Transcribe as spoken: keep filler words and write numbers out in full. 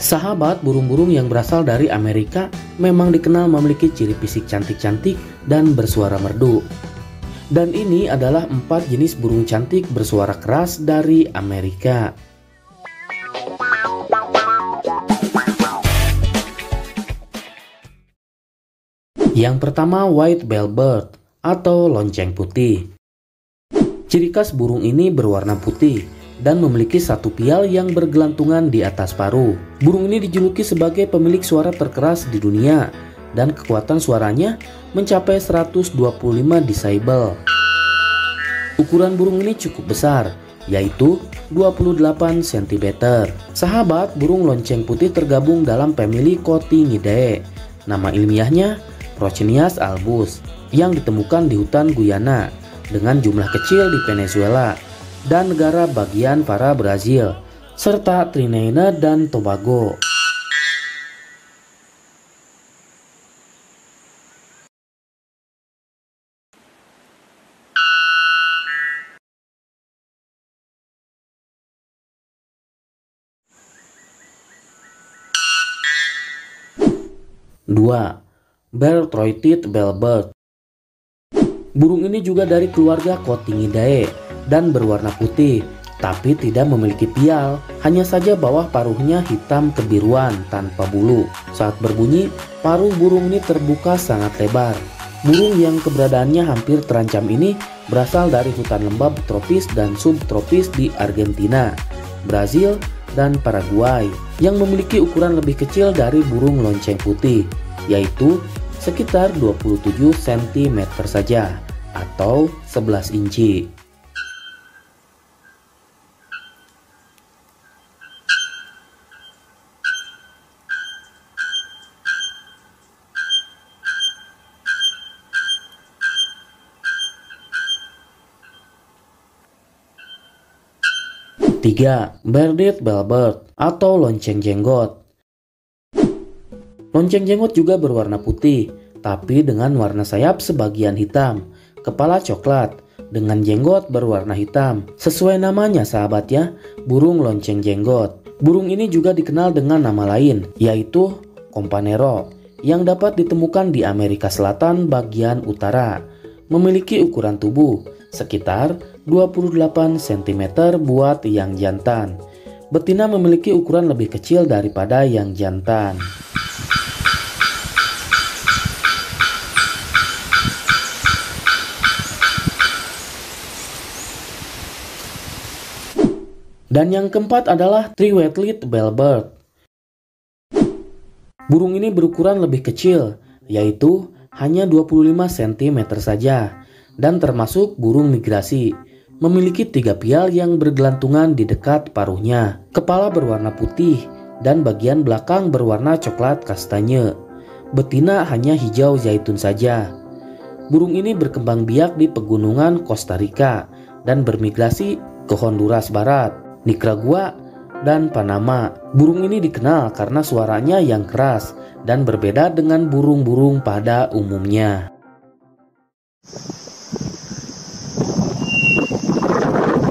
Sahabat, burung-burung yang berasal dari Amerika memang dikenal memiliki ciri fisik cantik-cantik dan bersuara merdu. Dan ini adalah empat jenis burung cantik bersuara keras dari Amerika. Yang pertama, white bellbird atau lonceng putih. Ciri khas burung ini berwarna putih dan memiliki satu pial yang bergelantungan di atas paruh. Burung ini dijuluki sebagai pemilik suara terkeras di dunia dan kekuatan suaranya mencapai seratus dua puluh lima desibel. Ukuran burung ini cukup besar, yaitu dua puluh delapan sentimeter. Sahabat, burung lonceng putih tergabung dalam famili Cotingidae. Nama ilmiahnya Prochinias albus, yang ditemukan di hutan Guyana dengan jumlah kecil di Venezuela dan negara bagian para Brazil, serta Trinidad dan Tobago. Dua. Bell-throated bellbird. Burung ini juga dari keluarga Cotingidae dan berwarna putih, tapi tidak memiliki pial, hanya saja bawah paruhnya hitam kebiruan tanpa bulu. Saat berbunyi, paruh burung ini terbuka sangat lebar. Burung yang keberadaannya hampir terancam ini berasal dari hutan lembab tropis dan subtropis di Argentina, Brazil, dan Paraguay, yang memiliki ukuran lebih kecil dari burung lonceng putih, yaitu sekitar dua puluh tujuh sentimeter saja atau sebelas inci. Tiga. Bearded bellbird atau lonceng jenggot. Lonceng jenggot juga berwarna putih, tapi dengan warna sayap sebagian hitam, kepala coklat, dengan jenggot berwarna hitam. Sesuai namanya sahabat ya, burung lonceng jenggot. Burung ini juga dikenal dengan nama lain, yaitu Companero, yang dapat ditemukan di Amerika Selatan bagian utara. Memiliki ukuran tubuh sekitar dua puluh delapan sentimeter buat yang jantan. Betina memiliki ukuran lebih kecil daripada yang jantan. Dan yang keempat adalah three-wheated bellbird. Burung ini berukuran lebih kecil, yaitu hanya dua puluh lima sentimeter saja, dan termasuk burung migrasi. Memiliki tiga pial yang bergelantungan di dekat paruhnya. Kepala berwarna putih dan bagian belakang berwarna coklat kastanye. Betina hanya hijau zaitun saja. Burung ini berkembang biak di pegunungan Costa Rica dan bermigrasi ke Honduras Barat, Nicaragua, dan Panama. Burung ini dikenal karena suaranya yang keras dan berbeda dengan burung-burung pada umumnya.